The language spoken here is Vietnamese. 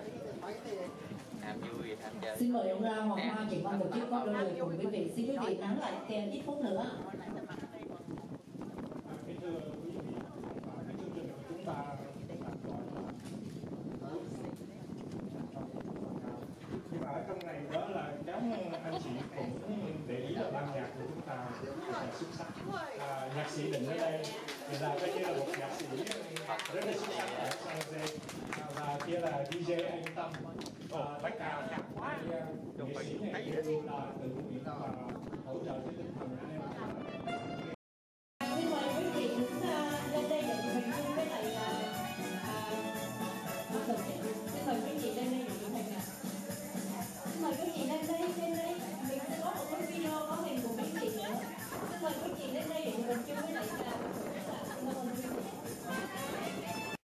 Tham vui tham chơi. Xin mời ông Ra Hoàng Hoa trưởng ban tổ chức có đôi lời cùng quý vị. Xin quý vị nán lại thêm ít phút nữa. Kính thưa quý vị, cái chương trình của chúng ta nhưng mà ở trong này đó là các anh chị cũng để ý là ban nhạc của chúng ta là xuất sắc. Nhạc sĩ Định ở đây thì là coi như là một nhạc sĩ rất là xuất sắc ở San Jose, và kia là DJ Anh Tâm, tất cả nghệ sĩ này đều là từ Mỹ